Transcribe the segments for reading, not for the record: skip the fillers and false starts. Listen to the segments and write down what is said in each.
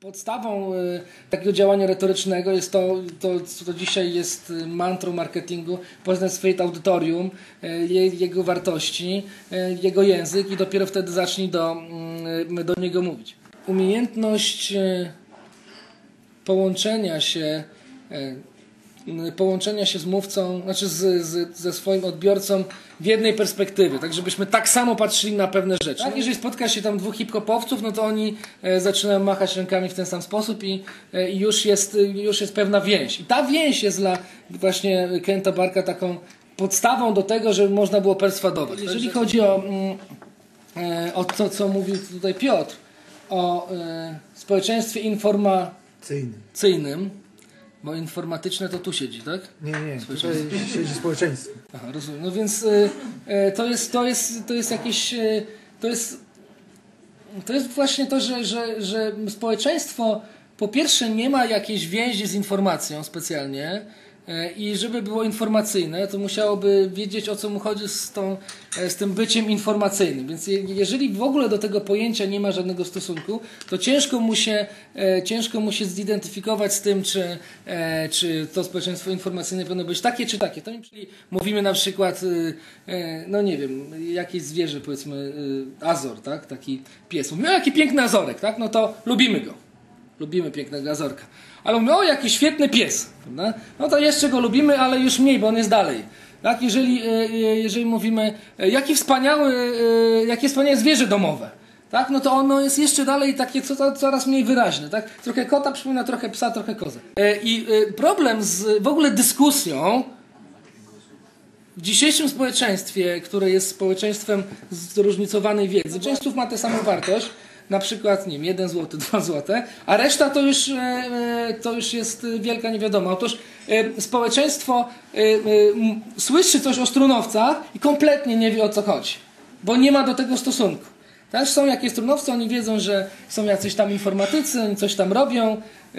Podstawą takiego działania retorycznego jest co dzisiaj jest mantrą marketingu, poznać swoje audytorium, jego wartości, jego język i dopiero wtedy zacznij do niego mówić. Umiejętność połączenia się z mówcą, znaczy ze swoim odbiorcą w jednej perspektywie, tak żebyśmy tak samo patrzyli na pewne rzeczy. Tak, jeżeli spotka się tam dwóch hip-hopowców, no to oni zaczynają machać rękami w ten sam sposób i już jest pewna więź. I ta więź jest dla właśnie Kenta Barka taką podstawą do tego, żeby można było perswadować. Jeżeli chodzi o to, co mówił tutaj Piotr, o społeczeństwie informacyjnym, bo informatyczne to tu siedzi, tak? Nie, tutaj siedzi społeczeństwo. Aha, rozumiem. No więc to jest jakieś... To jest właśnie to, że społeczeństwo po pierwsze nie ma jakiejś więzi z informacją specjalnie i żeby było informacyjne, to musiałoby wiedzieć, o co mu chodzi z tym byciem informacyjnym. Więc jeżeli w ogóle do tego pojęcia nie ma żadnego stosunku, to ciężko mu się zidentyfikować z tym, czy to społeczeństwo informacyjne powinno być takie, czy takie. To czyli mówimy na przykład, no nie wiem, jakieś zwierzę, powiedzmy azor, tak? Taki pies. Mówimy, o jaki piękny azorek, tak? No to lubimy go. Lubimy pięknego azorka. Ale mówimy, o jaki świetny pies. Prawda? No to jeszcze go lubimy, ale już mniej, bo on jest dalej. Tak? Jeżeli mówimy, jakie wspaniałe zwierzę domowe. Tak? No to ono jest jeszcze dalej takie coraz mniej wyraźne. Tak? Trochę kota przypomina, trochę psa, trochę kozę. I problem z w ogóle dyskusją w dzisiejszym społeczeństwie, które jest społeczeństwem zróżnicowanej wiedzy, społeczeństwów ma tę samą wartość, na przykład, nie wiem, 1 zł, 2 zł, a reszta to już jest wielka niewiadoma. Otóż społeczeństwo słyszy coś o strunowcach i kompletnie nie wie, o co chodzi, bo nie ma do tego stosunku. Tak? Są jakieś strunowce, oni wiedzą, że są jacyś tam informatycy, oni coś tam robią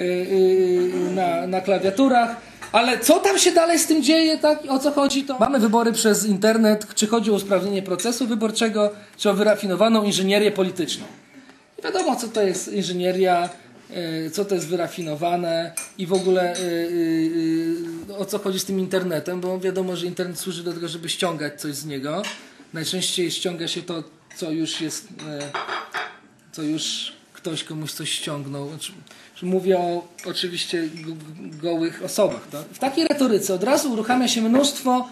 na klawiaturach, ale co tam się dalej z tym dzieje, tak? O co chodzi, to mamy wybory przez internet, czy chodzi o usprawnienie procesu wyborczego, czy o wyrafinowaną inżynierię polityczną. I wiadomo, co to jest inżynieria, co to jest wyrafinowane i w ogóle o co chodzi z tym internetem, bo wiadomo, że internet służy do tego, żeby ściągać coś z niego. Najczęściej ściąga się to, co już jest, co już ktoś komuś coś ściągnął. Mówię o oczywiście gołych osobach. Tak? W takiej retoryce od razu uruchamia się mnóstwo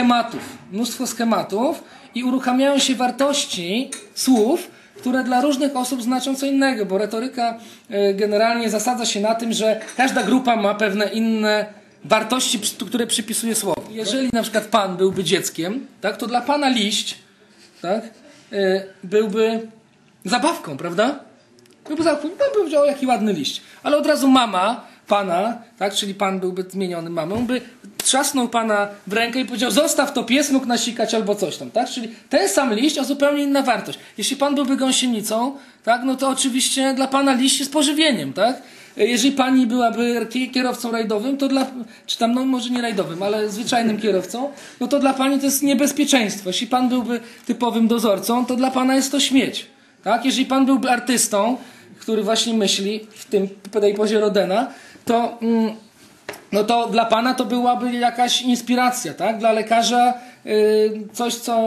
schematów i uruchamiają się wartości słów, które dla różnych osób znaczą co innego, bo retoryka generalnie zasadza się na tym, że każda grupa ma pewne inne wartości, które przypisuje słowu. Jeżeli na przykład pan byłby dzieckiem, tak, to dla pana liść, tak, byłby zabawką, prawda? Byłby zabawką, pan by powiedział, o jaki ładny liść. Ale od razu mama pana, tak, czyli pan byłby zmieniony mamą, by trzasnął pana w rękę i powiedział, zostaw to, pies mógł nasikać albo coś tam, tak? Czyli ten sam liść, a zupełnie inna wartość. Jeśli pan byłby gąsienicą, tak, no to oczywiście dla pana liść jest pożywieniem, tak? Jeżeli pani byłaby kierowcą rajdowym, to czy tam, no może nie rajdowym, ale zwyczajnym kierowcą, no to dla pani to jest niebezpieczeństwo. Jeśli pan byłby typowym dozorcą, to dla pana jest to śmieć, tak? Jeżeli pan byłby artystą, który właśnie myśli w tej pozie Rodena, to no to dla pana to byłaby jakaś inspiracja, tak? Dla lekarza coś, co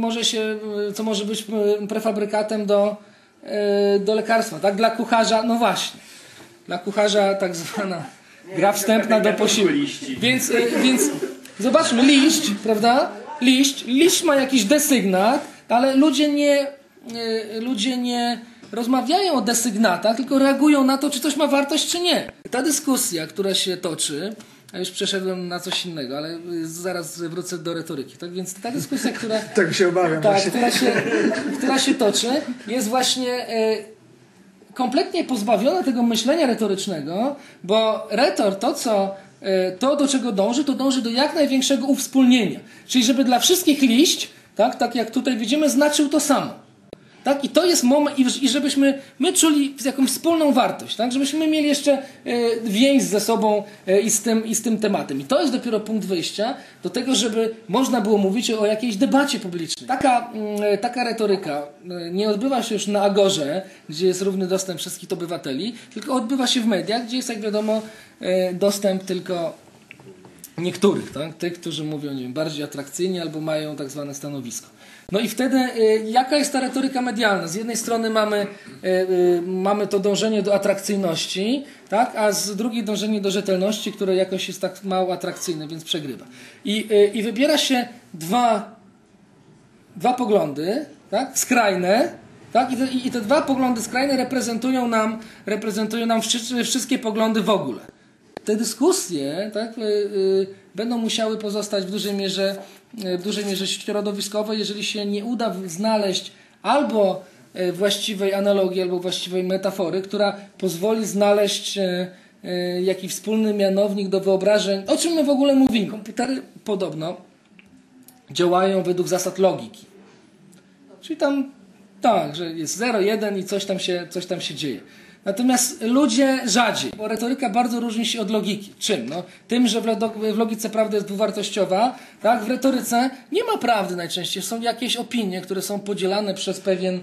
może być prefabrykatem do lekarstwa, tak? Dla kucharza, no właśnie. Dla kucharza tak zwana gra wstępna do posiłku. Więc zobaczmy, liść, prawda? Liść ma jakiś desygnat, ale ludzie nie rozmawiają o desygnatach, tylko reagują na to, czy coś ma wartość, czy nie. Ta dyskusja, która się toczy, a już przeszedłem na coś innego, ale zaraz wrócę do retoryki. Tak więc ta dyskusja, tak się obawiam, która się toczy, jest właśnie kompletnie pozbawiona tego myślenia retorycznego, bo retor to do czego dąży, to dąży do jak największego uwspólnienia. Czyli żeby dla wszystkich liść, tak jak tutaj widzimy, znaczył to samo. Tak? I to jest moment, i żebyśmy my czuli jakąś wspólną wartość, tak? Żebyśmy mieli jeszcze więź ze sobą i z tym tematem. I to jest dopiero punkt wyjścia do tego, żeby można było mówić o jakiejś debacie publicznej. Taka retoryka nie odbywa się już na Agorze, gdzie jest równy dostęp wszystkich obywateli, tylko odbywa się w mediach, gdzie jest, jak wiadomo, dostęp tylko niektórych, tak? Tych, którzy mówią, nie wiem, bardziej atrakcyjnie albo mają tak zwane stanowisko. No i wtedy jaka jest ta retoryka medialna? Z jednej strony mamy to dążenie do atrakcyjności, tak? A z drugiej dążenie do rzetelności, które jakoś jest tak mało atrakcyjne, więc przegrywa. I wybiera się dwa poglądy, tak? Skrajne, tak? I te dwa poglądy skrajne reprezentują nam wszystkie poglądy w ogóle. Te dyskusje, tak, będą musiały pozostać w dużej mierze środowiskowe, jeżeli się nie uda znaleźć albo właściwej analogii, albo właściwej metafory, która pozwoli znaleźć jakiś wspólny mianownik do wyobrażeń. O czym my w ogóle mówimy? Komputery podobno działają według zasad logiki. Czyli tam tak, że jest 0, 1 i coś tam się dzieje. Natomiast ludzie rzadziej, bo retoryka bardzo różni się od logiki. Czym? No, tym, że w logice prawda jest dwuwartościowa, tak? W retoryce nie ma prawdy najczęściej. Są jakieś opinie, które są podzielane przez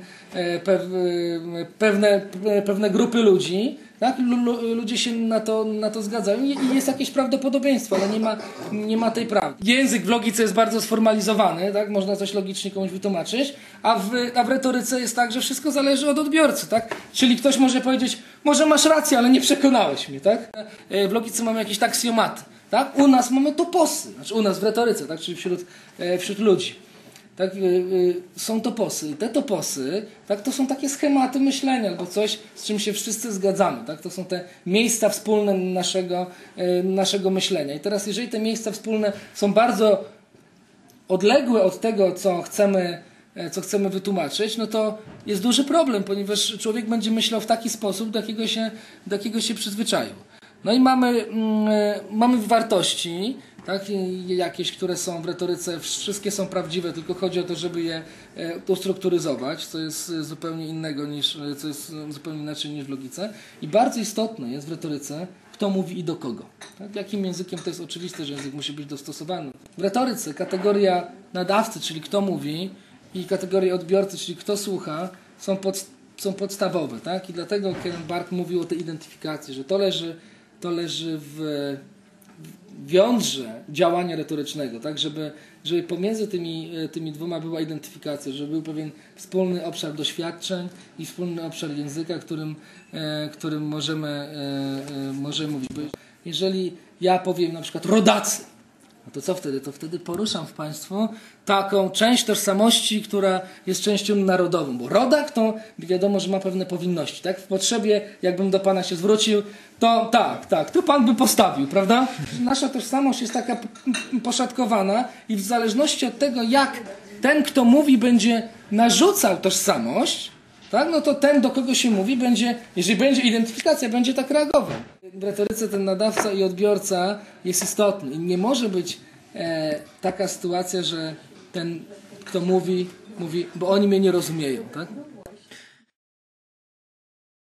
pewne grupy ludzi. Tak? Ludzie się na to zgadzają i jest jakieś prawdopodobieństwo, ale nie ma tej prawdy. Język w logice jest bardzo sformalizowany, tak? Można coś logicznie komuś wytłumaczyć, a w retoryce jest tak, że wszystko zależy od odbiorcy. Tak? Czyli ktoś może powiedzieć, może masz rację, ale nie przekonałeś mnie. Tak? W logice mamy jakieś aksjomaty. Tak? U nas mamy toposy, znaczy u nas w retoryce, tak? Czyli wśród ludzi. Tak, są toposy i te toposy, tak, to są takie schematy myślenia albo coś, z czym się wszyscy zgadzamy. Tak? To są te miejsca wspólne naszego myślenia. I teraz jeżeli te miejsca wspólne są bardzo odległe od tego, co chcemy wytłumaczyć, no to jest duży problem, ponieważ człowiek będzie myślał w taki sposób, do jakiego się przyzwyczaił. No i mamy wartości, tak, jakieś, które są w retoryce, wszystkie są prawdziwe, tylko chodzi o to, żeby je ustrukturyzować, co jest zupełnie inaczej niż w logice. I bardzo istotne jest w retoryce, kto mówi i do kogo. Tak? Jakim językiem, to jest oczywiste, że język musi być dostosowany. W retoryce kategoria nadawcy, czyli kto mówi, i kategoria odbiorcy, czyli kto słucha, są podstawowe. Tak? I dlatego Kenneth Bark mówił o tej identyfikacji, że to leży w jądrze działania retorycznego, tak, żeby pomiędzy tymi dwoma była identyfikacja, żeby był pewien wspólny obszar doświadczeń i wspólny obszar języka, którym możemy mówić. Bo jeżeli ja powiem na przykład rodacy, no to co wtedy? To wtedy poruszam w Państwu taką część tożsamości, która jest częścią narodową. Bo rodak to wiadomo, że ma pewne powinności. Tak? W potrzebie, jakbym do Pana się zwrócił, to tak, to Pan by postawił, prawda? Nasza tożsamość jest taka poszatkowana i w zależności od tego, jak ten, kto mówi, będzie narzucał tożsamość, tak? No to ten, do kogo się mówi, jeżeli będzie identyfikacja, będzie tak reagował. W retoryce ten nadawca i odbiorca jest istotny i nie może być taka sytuacja, że ten, kto mówi, bo oni mnie nie rozumieją. Tak?